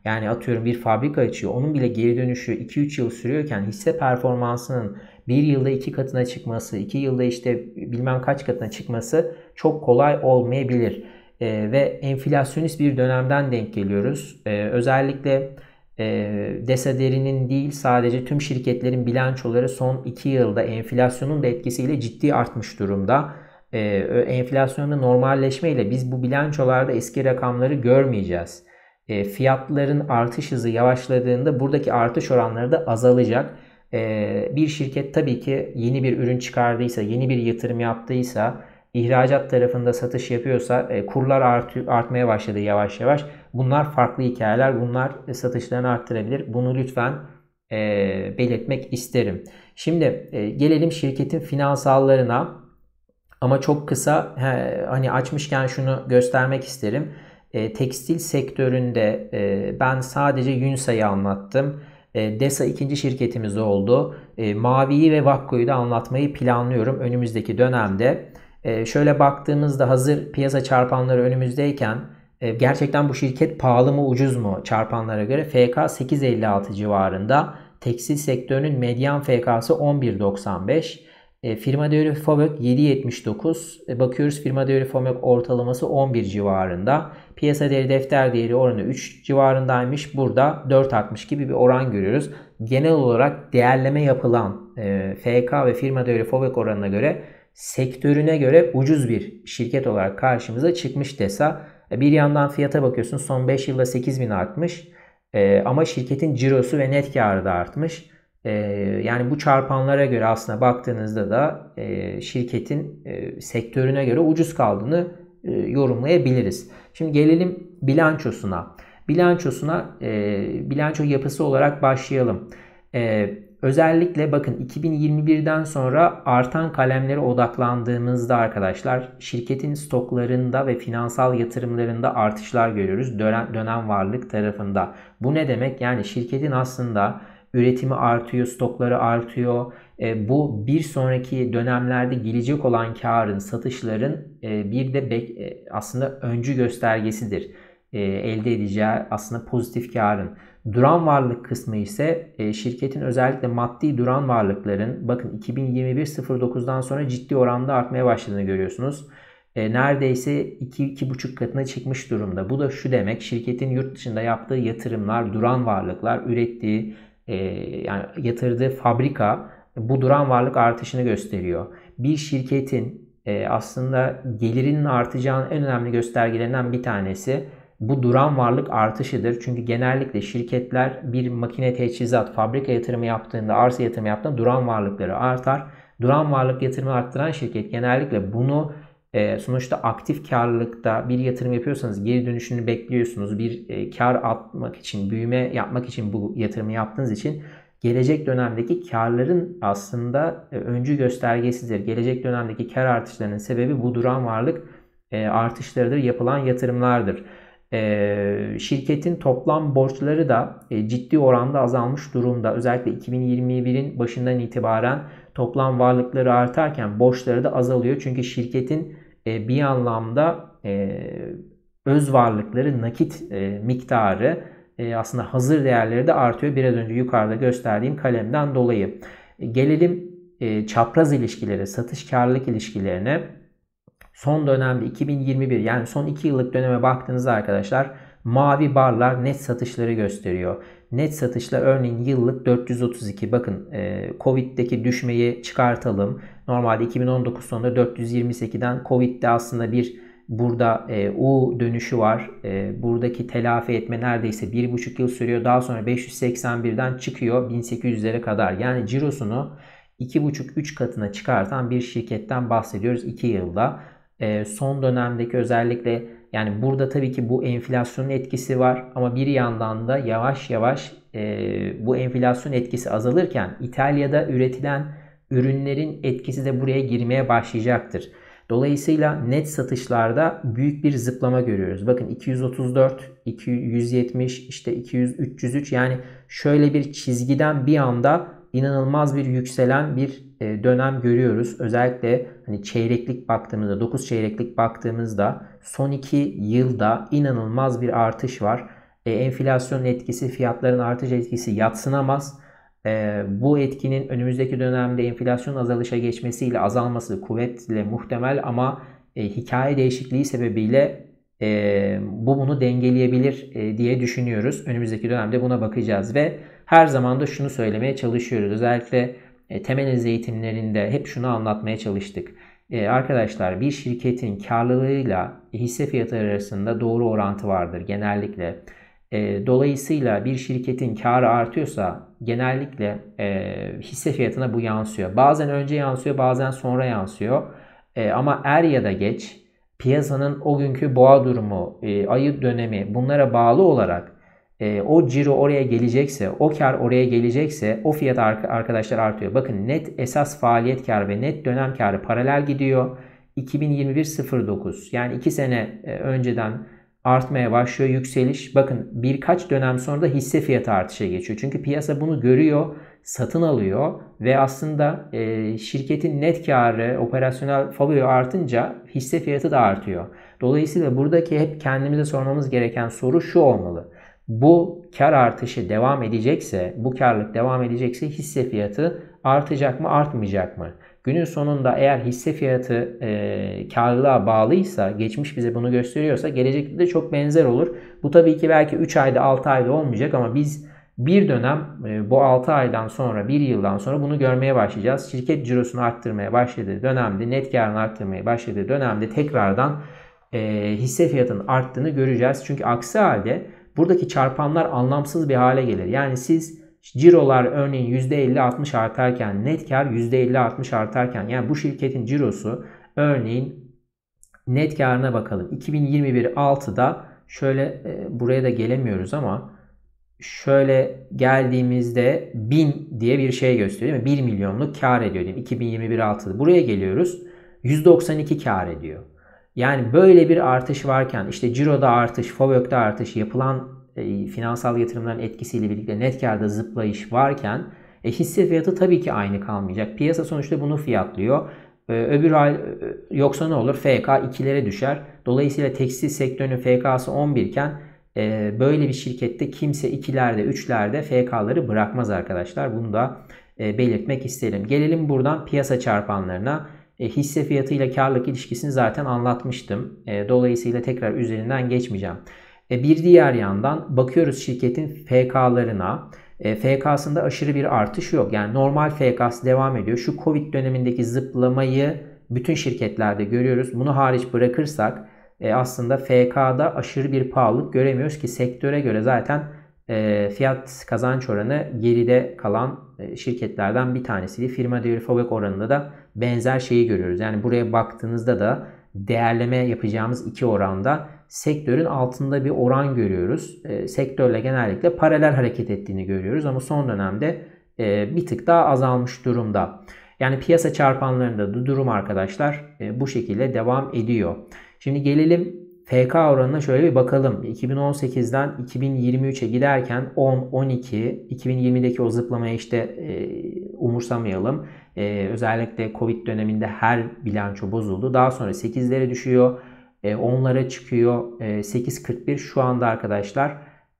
Yani atıyorum bir fabrika açıyor. Onun bile geri dönüşü iki üç yıl sürüyorken hisse performansının bir yılda iki katına çıkması, iki yılda işte bilmem kaç katına çıkması çok kolay olmayabilir. Ee, ve enflasyonist bir dönemden denk geliyoruz. Ee, özellikle e, DESA Deri'nin değil sadece tüm şirketlerin bilançoları son iki yılda enflasyonun da etkisiyle ciddi artmış durumda. Ee, enflasyonda normalleşmeyle biz bu bilançolarda eski rakamları görmeyeceğiz. E, fiyatların artış hızı yavaşladığında buradaki artış oranları da azalacak. E, bir şirket tabii ki yeni bir ürün çıkardıysa, yeni bir yatırım yaptıysa, ihracat tarafında satış yapıyorsa e, kurlar artıyor, artmaya başladı yavaş yavaş. Bunlar farklı hikayeler. Bunlar satışlarını arttırabilir. Bunu lütfen e, belirtmek isterim. Şimdi e, gelelim şirketin finansallarına. Ama çok kısa he, hani açmışken şunu göstermek isterim. E, tekstil sektöründe e, ben sadece Yunsa'yı anlattım. E, DESA ikinci şirketimiz oldu. E, Mavi'yi ve Vakko'yu da anlatmayı planlıyorum önümüzdeki dönemde. E, şöyle baktığımızda hazır piyasa çarpanları önümüzdeyken e, gerçekten bu şirket pahalı mı ucuz mu çarpanlara göre? F K sekiz elli altı civarında. Tekstil sektörünün medyan F K'sı on bir doksan beş. E, firma değeri FOVÖK yedi yetmiş dokuz. E, bakıyoruz firma değeri FOVÖK ortalaması on bir civarında. Piyasa değeri defter değeri oranı üç civarındaymış. Burada dört altmış gibi bir oran görüyoruz. Genel olarak değerleme yapılan e, F K ve firma değeri FOVÖK oranına göre sektörüne göre ucuz bir şirket olarak karşımıza çıkmış DESA. E, bir yandan fiyata bakıyorsun son beş yılda sekiz bin artmış. E, ama şirketin cirosu ve net karı da artmış. Yani bu çarpanlara göre aslında baktığınızda da şirketin sektörüne göre ucuz kaldığını yorumlayabiliriz. Şimdi gelelim bilançosuna. Bilançosuna bilanço yapısı olarak başlayalım. Özellikle bakın iki bin yirmi birden sonra artan kalemlere odaklandığımızda arkadaşlar şirketin stoklarında ve finansal yatırımlarında artışlar görüyoruz dönem, dönem varlık tarafında. Bu ne demek? Yani şirketin aslında üretimi artıyor, stokları artıyor. E, bu bir sonraki dönemlerde gelecek olan karın, satışların e, bir de bek, e, aslında öncü göstergesidir. E, elde edeceği aslında pozitif karın. Duran varlık kısmı ise e, şirketin özellikle maddi duran varlıkların bakın iki bin yirmi bir sıfır dokuzdan sonra ciddi oranda artmaya başladığını görüyorsunuz. E, neredeyse iki iki buçuk katına çıkmış durumda. Bu da şu demek, şirketin yurt dışında yaptığı yatırımlar, duran varlıklar, ürettiği E, yani yatırdığı fabrika bu duran varlık artışını gösteriyor. Bir şirketin e, aslında gelirinin artacağının en önemli göstergelerinden bir tanesi bu duran varlık artışıdır. Çünkü genellikle şirketler bir makine teçhizat, fabrika yatırımı yaptığında, arsa yatırımı yaptığında duran varlıkları artar. Duran varlık yatırımı arttıran şirket genellikle bunu e, sonuçta aktif karlılıkta bir yatırım yapıyorsanız geri dönüşünü bekliyorsunuz. Bir e, kar atmak için, büyüme yapmak için bu yatırımı yaptığınız için gelecek dönemdeki karların aslında e, öncü göstergesidir. Gelecek dönemdeki kar artışlarının sebebi bu duran varlık e, artışlarıdır, yapılan yatırımlardır. E, şirketin toplam borçları da e, ciddi oranda azalmış durumda. Özellikle iki bin yirmi birin başından itibaren toplam varlıkları artarken borçları da azalıyor. Çünkü şirketin e, bir anlamda e, öz varlıkları, nakit e, miktarı e, aslında hazır değerleri de artıyor. Biraz önce yukarıda gösterdiğim kalemden dolayı. E, gelelim e, çapraz ilişkileri, satış karlılık ilişkilerine. Son dönemde iki bin yirmi bir yani son iki yıllık döneme baktığınızda arkadaşlar mavi barlar net satışları gösteriyor. Net satışlar örneğin yıllık dört yüz otuz iki. Bakın e, Covid'deki düşmeyi çıkartalım. Normalde iki bin on dokuz sonunda dört yüz yirmi sekiden Covid'de aslında bir burada e, U dönüşü var. E, buradaki telafi etme neredeyse bir buçuk yıl sürüyor. Daha sonra beş yüz seksen birden çıkıyor bin sekiz yüzlere kadar. Yani cirosunu iki buçuk üç katına çıkartan bir şirketten bahsediyoruz iki yılda. E, son dönemdeki özellikle yani burada tabii ki bu enflasyonun etkisi var ama bir yandan da yavaş yavaş e, bu enflasyon etkisi azalırken İtalya'da üretilen ürünlerin etkisi de buraya girmeye başlayacaktır. Dolayısıyla net satışlarda büyük bir zıplama görüyoruz. Bakın iki yüz otuz dört, iki yüz yetmiş, işte iki yüz, üç yüz üç yani şöyle bir çizgiden bir anda inanılmaz bir yükselen bir dönem görüyoruz. Özellikle hani çeyreklik baktığımızda, dokuz çeyreklik baktığımızda son iki yılda inanılmaz bir artış var. E, enflasyonun etkisi, fiyatların artış etkisi yadsınamaz. E, bu etkinin önümüzdeki dönemde enflasyonun azalışa geçmesiyle azalması kuvvetle muhtemel ama e, hikaye değişikliği sebebiyle e, bu bunu dengeleyebilir e, diye düşünüyoruz. Önümüzdeki dönemde buna bakacağız ve her zaman da şunu söylemeye çalışıyoruz. Özellikle e, temel analiz eğitimlerinde hep şunu anlatmaya çalıştık. E, arkadaşlar bir şirketin karlılığıyla hisse fiyatı arasında doğru orantı vardır genellikle. E, dolayısıyla bir şirketin karı artıyorsa genellikle e, hisse fiyatına bu yansıyor. Bazen önce yansıyor, bazen sonra yansıyor. E, ama er ya da geç piyasanın o günkü boğa durumu, e, ayı dönemi bunlara bağlı olarak e, o ciro oraya gelecekse, o kar oraya gelecekse o fiyat arkadaşlar artıyor. Bakın net esas faaliyet karı ve net dönem karı paralel gidiyor. iki bin yirmi bir sıfır dokuz yani iki sene önceden artmaya başlıyor yükseliş. Bakın birkaç dönem sonra da hisse fiyatı artışa geçiyor. Çünkü piyasa bunu görüyor, satın alıyor ve aslında e, şirketin net karı, operasyonel favori artınca hisse fiyatı da artıyor. Dolayısıyla buradaki hep kendimize sormamız gereken soru şu olmalı. Bu kar artışı devam edecekse, bu karlılık devam edecekse hisse fiyatı artacak mı, artmayacak mı? Günün sonunda eğer hisse fiyatı e, karlılığa bağlıysa, geçmiş bize bunu gösteriyorsa gelecekte de çok benzer olur. Bu tabii ki belki üç ayda altı ayda olmayacak ama biz bir dönem e, bu altı aydan sonra bir yıldan sonra bunu görmeye başlayacağız. Şirket cirosunu arttırmaya başladığı dönemde, net karını arttırmaya başladığı dönemde tekrardan e, hisse fiyatının arttığını göreceğiz. Çünkü aksi halde buradaki çarpanlar anlamsız bir hale gelir. Yani siz cirolar örneğin yüzde elli altmış artarken, net kar yüzde elli altmış artarken yani bu şirketin cirosu örneğin net karına bakalım. iki bin yirmi bir altıda şöyle e, buraya da gelemiyoruz ama şöyle geldiğimizde bin diye bir şey gösteriyor değil mi? bir milyonluk kar ediyor diyeyim. iki bin yirmi bir altıda buraya geliyoruz. yüz doksan iki kar ediyor. Yani böyle bir artış varken işte ciroda artış, FOVÖK'te artış, yapılan e, finansal yatırımların etkisiyle birlikte net karda zıplayış varken e, hisse fiyatı tabii ki aynı kalmayacak. Piyasa sonuçta bunu fiyatlıyor. E, öbür ay yoksa ne olur? F K ikilere düşer. Dolayısıyla tekstil sektörünün F K'sı on bir iken e, böyle bir şirkette kimse ikilerde, üçlerde F K'ları bırakmaz arkadaşlar. Bunu da e, belirtmek isterim. Gelelim buradan piyasa çarpanlarına. E, hisse fiyatı ile karlılık ilişkisini zaten anlatmıştım. E, dolayısıyla tekrar üzerinden geçmeyeceğim. E, bir diğer yandan bakıyoruz şirketin F K'larına. E, F K'sında aşırı bir artış yok. Yani normal F K'sı devam ediyor. Şu Covid dönemindeki zıplamayı bütün şirketlerde görüyoruz. Bunu hariç bırakırsak e, aslında F K'da aşırı bir pahalılık göremiyoruz ki sektöre göre zaten e, fiyat kazanç oranı geride kalan e, şirketlerden bir tanesi. Firma değeri FOVÖK oranında da benzer şeyi görüyoruz. Yani buraya baktığınızda da değerleme yapacağımız iki oranda sektörün altında bir oran görüyoruz. E, sektörle genellikle paralel hareket ettiğini görüyoruz ama son dönemde e, bir tık daha azalmış durumda. Yani piyasa çarpanlarında da durum arkadaşlar e, bu şekilde devam ediyor. Şimdi gelelim F K oranına şöyle bir bakalım. iki bin on sekizden iki bin yirmi üçe giderken on, on iki, iki bin yirmideki o zıplamayı işte e, umursamayalım. E, özellikle Covid döneminde her bilanço bozuldu. Daha sonra sekizlere düşüyor, e, onlara çıkıyor. E, sekiz kırk bir şu anda arkadaşlar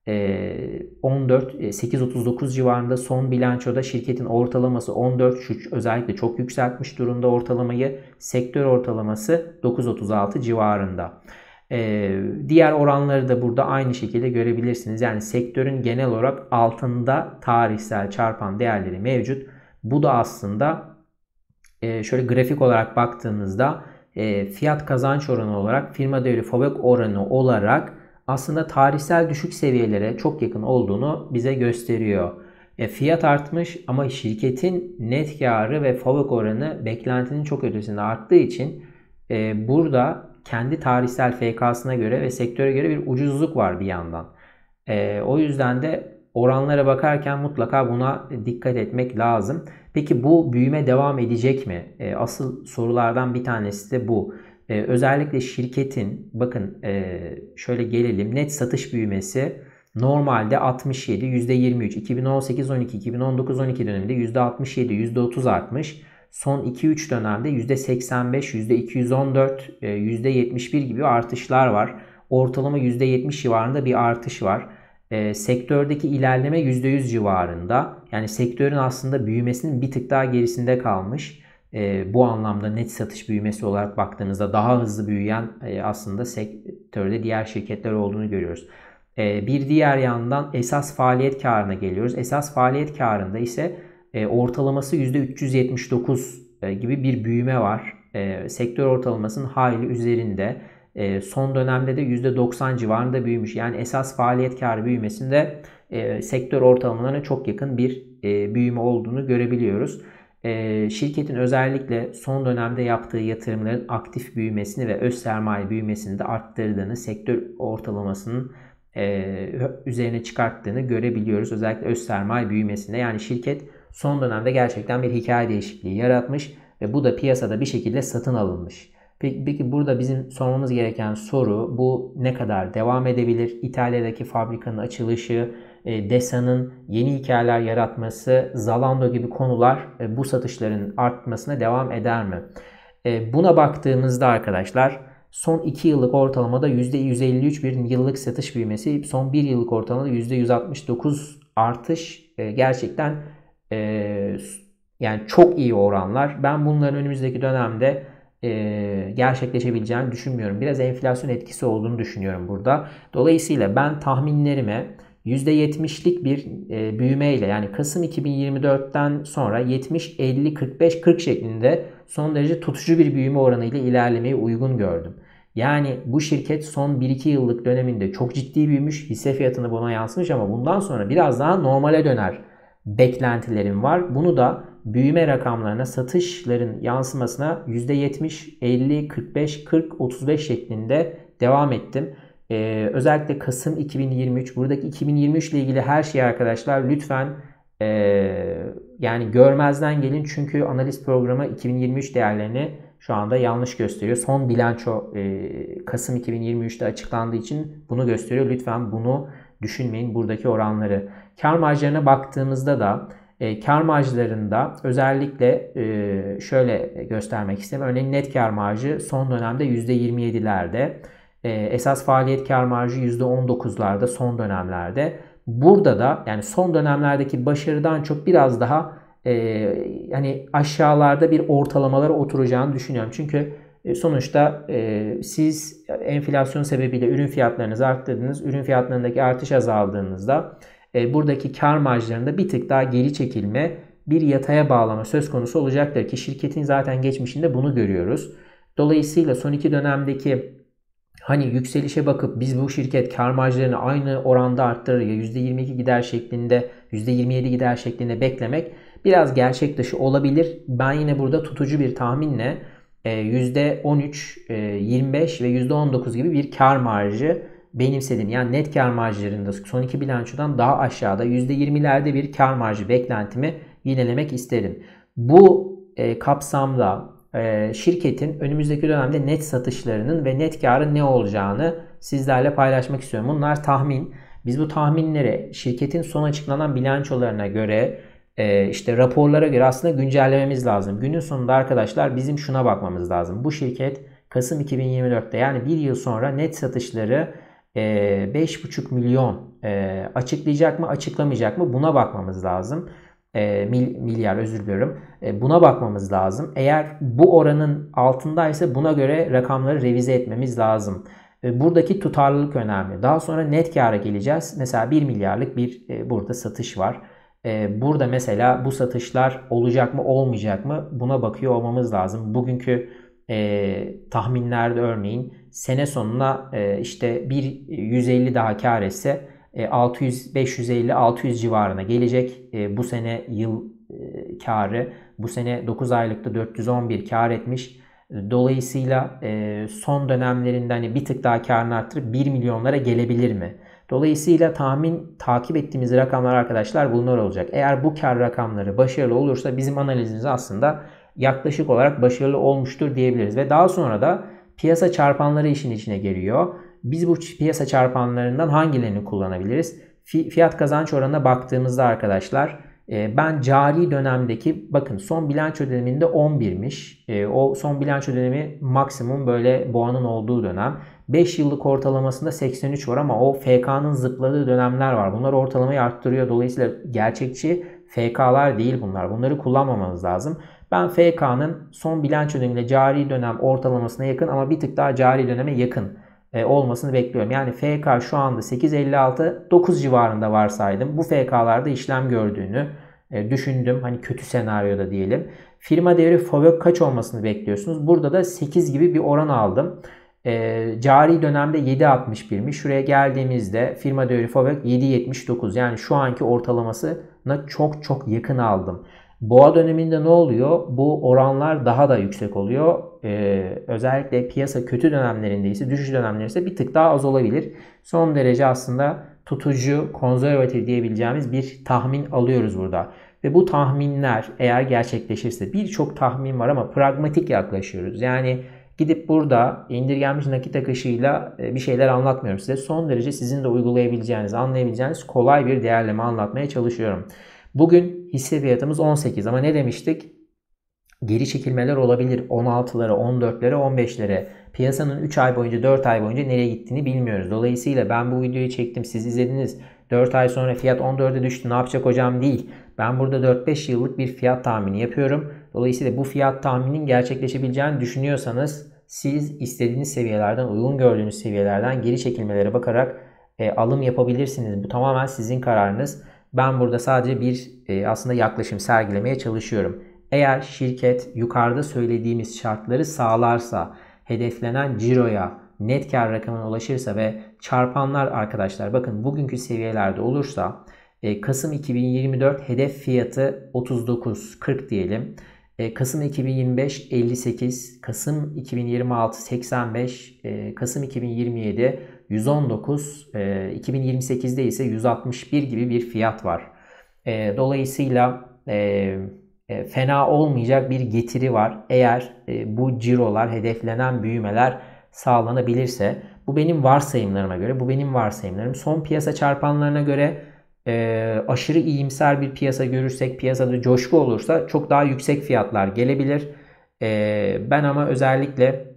e, on dört, sekiz otuz dokuz civarında son bilançoda şirketin ortalaması on dört, şu özellikle çok yükseltmiş durumda ortalamayı. Sektör ortalaması dokuz otuz altı civarında. Ee, diğer oranları da burada aynı şekilde görebilirsiniz. Yani sektörün genel olarak altında tarihsel çarpan değerleri mevcut. Bu da aslında e, şöyle grafik olarak baktığımızda e, fiyat kazanç oranı olarak firma değeri FOVÖK oranı olarak aslında tarihsel düşük seviyelere çok yakın olduğunu bize gösteriyor. E, fiyat artmış ama şirketin net karı ve FOVÖK oranı beklentinin çok ötesinde arttığı için e, burada kendi tarihsel F K'sına göre ve sektöre göre bir ucuzluk var bir yandan. E, o yüzden de oranlara bakarken mutlaka buna dikkat etmek lazım. Peki bu büyüme devam edecek mi? E, asıl sorulardan bir tanesi de bu. E, özellikle şirketin bakın e, şöyle gelelim net satış büyümesi normalde altmış yedi, yüzde yirmi üç, iki bin on sekiz on iki, iki bin on dokuz on iki döneminde yüzde altmış yedi, yüzde otuz artmış. Son iki üç dönemde yüzde seksen beş, yüzde iki yüz on dört, yüzde yetmiş bir gibi artışlar var. Ortalama yüzde yetmiş civarında bir artış var. E, sektördeki ilerleme yüzde yüz civarında. Yani sektörün aslında büyümesinin bir tık daha gerisinde kalmış. E, bu anlamda net satış büyümesi olarak baktığınızda daha hızlı büyüyen e, aslında sektörde diğer şirketler olduğunu görüyoruz. E, bir diğer yandan esas faaliyet karına geliyoruz. Esas faaliyet karında ise e, ortalaması yüzde üç yüz yetmiş dokuz e, gibi bir büyüme var. E, sektör ortalamasının hayli üzerinde. E, son dönemde de yüzde doksan civarında büyümüş. Yani esas faaliyet karı büyümesinde e, sektör ortalamalarına çok yakın bir e, büyüme olduğunu görebiliyoruz. E, şirketin özellikle son dönemde yaptığı yatırımların aktif büyümesini ve öz sermaye büyümesini de arttırdığını, sektör ortalamasının e, üzerine çıkarttığını görebiliyoruz. Özellikle öz sermaye büyümesinde. Yani şirket son dönemde gerçekten bir hikaye değişikliği yaratmış ve bu da piyasada bir şekilde satın alınmış. Peki, peki burada bizim sormamız gereken soru, bu ne kadar devam edebilir? İtalya'daki fabrikanın açılışı, e, Desa'nın yeni hikayeler yaratması, Zalando gibi konular e, bu satışların artmasına devam eder mi? E, buna baktığımızda arkadaşlar son iki yıllık ortalamada yüzde yüz elli üç bir yıllık satış büyümesi, son bir yıllık ortalamada yüzde yüz altmış dokuz artış e, gerçekten e, yani çok iyi oranlar. Ben bunların önümüzdeki dönemde e, gerçekleşebileceğini düşünmüyorum. Biraz enflasyon etkisi olduğunu düşünüyorum burada. Dolayısıyla ben tahminlerime yüzde yetmişlik bir e, büyümeyle, yani Kasım iki bin yirmi dörtten sonra yetmiş elli kırk beş kırk şeklinde son derece tutucu bir büyüme oranı ile ilerlemeyi uygun gördüm. Yani bu şirket son bir iki yıllık döneminde çok ciddi büyümüş, hisse fiyatını buna yansımış ama bundan sonra biraz daha normale döner beklentilerim var. Bunu da büyüme rakamlarına, satışların yansımasına yüzde yetmiş, elli, kırk beş, kırk, otuz beş şeklinde devam ettim. Ee, özellikle Kasım iki bin yirmi üç, buradaki iki bin yirmi üç ile ilgili her şeyi arkadaşlar lütfen e, yani görmezden gelin. Çünkü analiz programı iki bin yirmi üç değerlerini şu anda yanlış gösteriyor. Son bilanço e, Kasım iki bin yirmi üçte açıklandığı için bunu gösteriyor. Lütfen bunu düşünmeyin, buradaki oranları. Kar marjlarına baktığımızda da e, kar marjlarında özellikle e, şöyle göstermek istedim. Örneğin net kar marjı son dönemde yüzde yirmi yedilerde. E, esas faaliyet kar marjı yüzde on dokuzlarda son dönemlerde. Burada da yani son dönemlerdeki başarıdan çok biraz daha e, yani aşağılarda bir ortalamalara oturacağını düşünüyorum. Çünkü e, sonuçta e, siz enflasyon sebebiyle ürün fiyatlarınızı arttırdınız. Ürün fiyatlarındaki artış azaldığınızda e, buradaki kar marjlarında bir tık daha geri çekilme, bir yataya bağlama söz konusu olacaktır ki şirketin zaten geçmişinde bunu görüyoruz. Dolayısıyla son iki dönemdeki hani yükselişe bakıp biz bu şirket kar marjlarını aynı oranda arttırır ya yüzde yirmi iki gider şeklinde, yüzde yirmi yedi gider şeklinde beklemek biraz gerçek dışı olabilir. Ben yine burada tutucu bir tahminle yüzde on üç, yirmi beş ve yüzde on dokuz gibi bir kar marjı benimsedim. Yani net kar marjlarında son iki bilançodan daha aşağıda yüzde yirmilerde bir kar marjı beklentimi yinelemek isterim. Bu kapsamda şirketin önümüzdeki dönemde net satışlarının ve net karın ne olacağını sizlerle paylaşmak istiyorum. Bunlar tahmin. Biz bu tahminleri şirketin son açıklanan bilançolarına göre, işte raporlara göre aslında güncellememiz lazım. Günün sonunda arkadaşlar bizim şuna bakmamız lazım. Bu şirket Kasım iki bin yirmi dörtte yani bir yıl sonra net satışları beş buçuk milyon açıklayacak mı, açıklamayacak mı? Buna bakmamız lazım. Milyar özür diliyorum. Buna bakmamız lazım. Eğer bu oranın altındaysa buna göre rakamları revize etmemiz lazım. Buradaki tutarlılık önemli. Daha sonra net kâra geleceğiz. Mesela bir milyarlık bir burada satış var. Burada mesela bu satışlar olacak mı olmayacak mı buna bakıyor olmamız lazım. Bugünkü e, tahminlerde örneğin sene sonuna e, işte bir yüz elli daha kar etse e, altı yüz, beş yüz elli, altı yüz civarına gelecek. E, bu sene yıl e, karı bu sene dokuz aylıkta dört yüz on bir kar etmiş. Dolayısıyla e, son dönemlerinde hani bir tık daha karını arttırıp bir milyonlara gelebilir mi? Dolayısıyla tahmin takip ettiğimiz rakamlar arkadaşlar bunlar olacak. Eğer bu kar rakamları başarılı olursa bizim analizimiz aslında yaklaşık olarak başarılı olmuştur diyebiliriz. Ve daha sonra da piyasa çarpanları işin içine giriyor. Biz bu piyasa çarpanlarından hangilerini kullanabiliriz? Fiyat kazanç oranına baktığımızda arkadaşlar ben cari dönemdeki bakın son bilanço döneminde on birmiş. O son bilanço dönemi maksimum böyle boğanın olduğu dönem. beş yıllık ortalamasında seksen üç var ama o F K'nın zıpladığı dönemler var. Bunlar ortalamayı arttırıyor. Dolayısıyla gerçekçi F K'lar değil bunlar. Bunları kullanmamanız lazım. Ben F K'nın son bilanço dönemiyle cari dönem ortalamasına yakın ama bir tık daha cari döneme yakın olmasını bekliyorum. Yani F K şu anda sekiz elli altı dokuz civarında varsaydım. Bu F K'larda işlem gördüğünü düşündüm. Hani kötü senaryoda diyelim. Firma değeri F O B kaç olmasını bekliyorsunuz? Burada da sekiz gibi bir oran aldım. E, cari dönemde yedi altmış birmiş. Şuraya geldiğimizde firma değeri F O B yedi yetmiş dokuz. Yani şu anki ortalamasına çok çok yakın aldım. Boğa döneminde ne oluyor? Bu oranlar daha da yüksek oluyor. Ee, özellikle piyasa kötü dönemlerinde ise, düşüş dönemlerinde ise bir tık daha az olabilir. Son derece aslında tutucu, konservatif diyebileceğimiz bir tahmin alıyoruz burada. Ve bu tahminler eğer gerçekleşirse, birçok tahmin var ama pragmatik yaklaşıyoruz. Yani gidip burada indirgenmiş nakit akışıyla bir şeyler anlatmıyorum size. Son derece sizin de uygulayabileceğiniz, anlayabileceğiniz kolay bir değerleme anlatmaya çalışıyorum. Bugün hisse fiyatımız on sekiz ama ne demiştik? Geri çekilmeler olabilir. on altılara, on dörtlere, on beşlere. Piyasanın üç ay boyunca, dört ay boyunca nereye gittiğini bilmiyoruz. Dolayısıyla ben bu videoyu çektim, siz izlediniz. dört ay sonra fiyat on dörde düştü, ne yapacak hocam değil. Ben burada dört beş yıllık bir fiyat tahmini yapıyorum. Dolayısıyla bu fiyat tahmininin gerçekleşebileceğini düşünüyorsanız siz istediğiniz seviyelerden, uygun gördüğünüz seviyelerden geri çekilmelere bakarak e, alım yapabilirsiniz. Bu tamamen sizin kararınız. Ben burada sadece bir e, aslında yaklaşım sergilemeye çalışıyorum. Eğer şirket yukarıda söylediğimiz şartları sağlarsa, hedeflenen ciroya, net kar rakamına ulaşırsa ve çarpanlar arkadaşlar bakın bugünkü seviyelerde olursa e, Kasım iki bin yirmi dört hedef fiyatı otuz dokuz kırk diyelim. E, Kasım iki bin yirmi beş elli sekiz, Kasım iki bin yirmi altı seksen beş, e, Kasım iki bin yirmi yedi yüz on dokuz, e, iki bin yirmi sekizde ise yüz altmış bir gibi bir fiyat var. E, dolayısıyla e, e, fena olmayacak bir getiri var. Eğer e, bu cirolar, hedeflenen büyümeler sağlanabilirse, bu benim varsayımlarıma göre, bu benim varsayımlarım. Son piyasa çarpanlarına göre e, aşırı iyimser bir piyasa görürsek, piyasada coşku olursa çok daha yüksek fiyatlar gelebilir. E, ben ama özellikle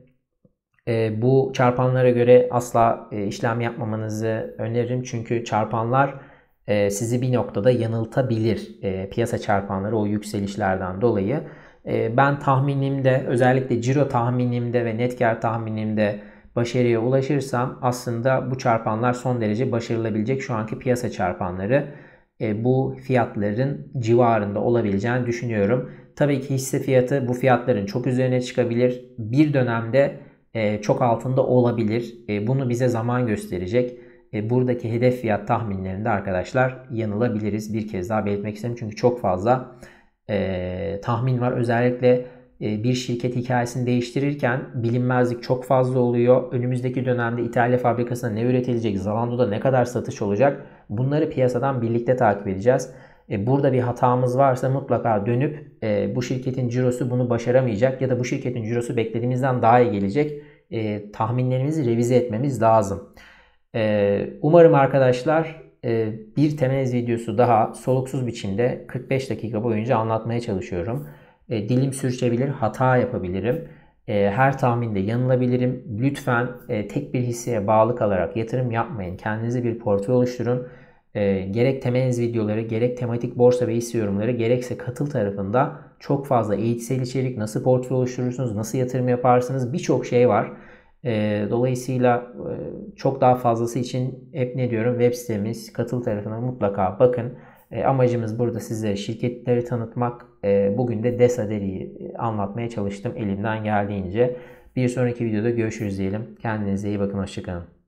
e, bu çarpanlara göre asla e, işlem yapmamanızı öneririm. Çünkü çarpanlar e, sizi bir noktada yanıltabilir. E, piyasa çarpanları o yükselişlerden dolayı. E, ben tahminimde, özellikle ciro tahminimde ve net kar tahminimde başarıya ulaşırsam aslında bu çarpanlar son derece başarılabilecek şu anki piyasa çarpanları. E, bu fiyatların civarında olabileceğini düşünüyorum. Tabii ki hisse fiyatı bu fiyatların çok üzerine çıkabilir. Bir dönemde e, çok altında olabilir. E, bunu bize zaman gösterecek. E, buradaki hedef fiyat tahminlerinde arkadaşlar yanılabiliriz. Bir kez daha belirtmek istedim. Çünkü çok fazla e, tahmin var. Özellikle e, bir şirket hikayesini değiştirirken bilinmezlik çok fazla oluyor. Önümüzdeki dönemde İtalya fabrikasında ne üretilecek? Zalando'da ne kadar satış olacak? Bunları piyasadan birlikte takip edeceğiz. E, burada bir hatamız varsa mutlaka dönüp e, bu şirketin cirosu bunu başaramayacak ya da bu şirketin cirosu beklediğimizden daha iyi gelecek. E, tahminlerimizi revize etmemiz lazım. E, umarım arkadaşlar e, bir temel videosu daha soluksuz biçimde kırk beş dakika boyunca anlatmaya çalışıyorum. E, dilim sürçebilir, hata yapabilirim. E, her tahminde yanılabilirim. Lütfen e, tek bir hisseye bağlı kalarak yatırım yapmayın. Kendinize bir portföy oluşturun. E, gerek temel videoları, gerek tematik borsa ve hisse yorumları, gerekse katıl tarafında çok fazla eğitsel içerik, nasıl portföy oluşturursunuz, nasıl yatırım yaparsınız, birçok şey var. E, dolayısıyla e, çok daha fazlası için hep ne diyorum, web sitemiz, katıl tarafına mutlaka bakın. E, amacımız burada size şirketleri tanıtmak. E, bugün de Desaderi'yi anlatmaya çalıştım elimden geldiğince. Bir sonraki videoda görüşürüz diyelim. Kendinize iyi bakın, hoşçakalın.